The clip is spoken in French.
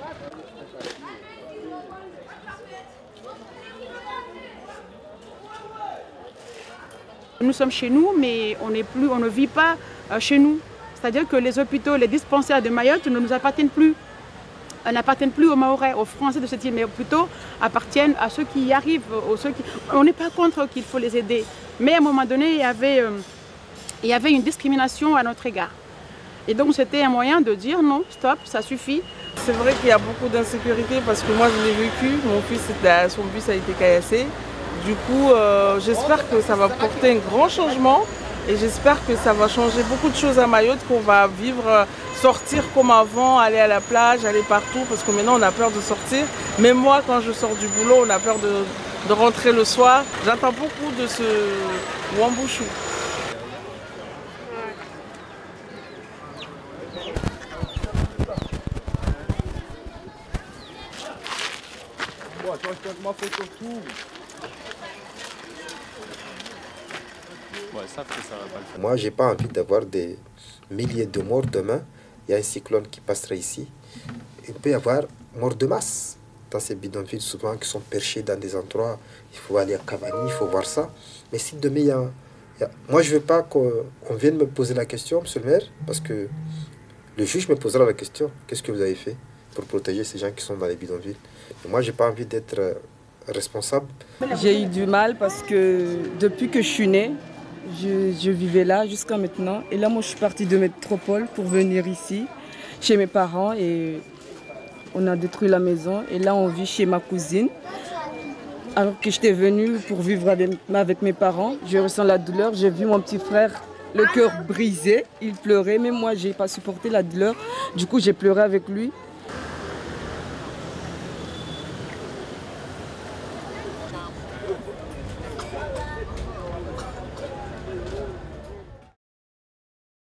Nous sommes chez nous, mais on ne vit pas chez nous. C'est-à-dire que les hôpitaux, les dispensaires de Mayotte ne nous appartiennent plus. N'appartiennent plus aux Mahorais, aux Français de cette île, mais plutôt appartiennent à ceux qui y arrivent. On n'est pas contre qu'il faut les aider. Mais à un moment donné, il y avait une discrimination à notre égard. Et donc c'était un moyen de dire non, stop, ça suffit. C'est vrai qu'il y a beaucoup d'insécurité parce que moi je l'ai vécu, mon fils, son bus a été caillassé. Du coup, j'espère que ça va porter un grand changement et j'espère que ça va changer beaucoup de choses à Mayotte, qu'on va vivre, sortir comme avant, aller à la plage, aller partout, parce que maintenant on a peur de sortir. Même moi, quand je sors du boulot, on a peur de rentrer le soir. J'attends beaucoup de ce Wambouchou. Moi, j'ai pas envie d'avoir des milliers de morts demain. Il y a un cyclone qui passera ici. Il peut y avoir morts de masse dans ces bidonvilles, souvent qui sont perchés dans des endroits. Il faut aller à Cavani, il faut voir ça. Mais si demain, moi, je ne veux pas qu'on vienne me poser la question, monsieur le maire, parce que le juge me posera la question. Qu'est-ce que vous avez fait pour protéger ces gens qui sont dans les bidonvilles? Mais moi, je n'ai pas envie d'être responsable. J'ai eu du mal parce que depuis que je suis née, je vivais là jusqu'à maintenant. Et là, moi, je suis partie de métropole pour venir ici, chez mes parents. Et on a détruit la maison. Et là, on vit chez ma cousine. Alors que j'étais venue pour vivre avec mes parents, je ressens la douleur. J'ai vu mon petit frère, le cœur brisé. Il pleurait, mais moi, je n'ai pas supporté la douleur. Du coup, j'ai pleuré avec lui.